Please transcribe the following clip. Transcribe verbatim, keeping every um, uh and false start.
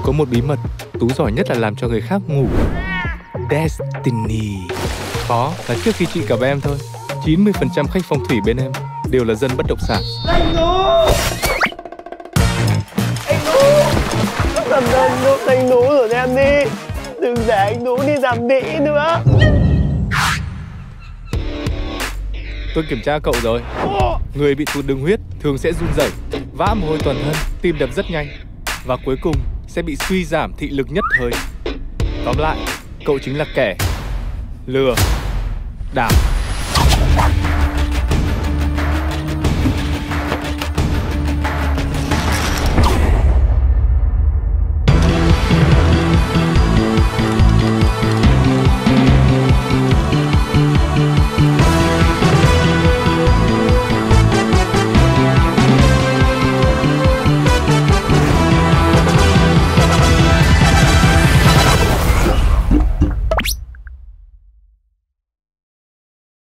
có một bí mật, Tú giỏi nhất là làm cho người khác ngủ. Destiny. Có, là trước khi chị gặp em thôi, chín mươi phần trăm khách phong thủy bên em đều là dân bất động sản. Anh Tú! Anh Tú! Làm ơn giúp anh Tú rồi em đi. Đừng để anh Tú đi làm đĩ nữa. Tôi kiểm tra cậu rồi. Người bị tụt đường huyết thường sẽ run rẩy, vã mồ hôi toàn thân, tim đập rất nhanh và cuối cùng sẽ bị suy giảm thị lực nhất thời. Tóm lại, cậu chính là kẻ lừa đảo.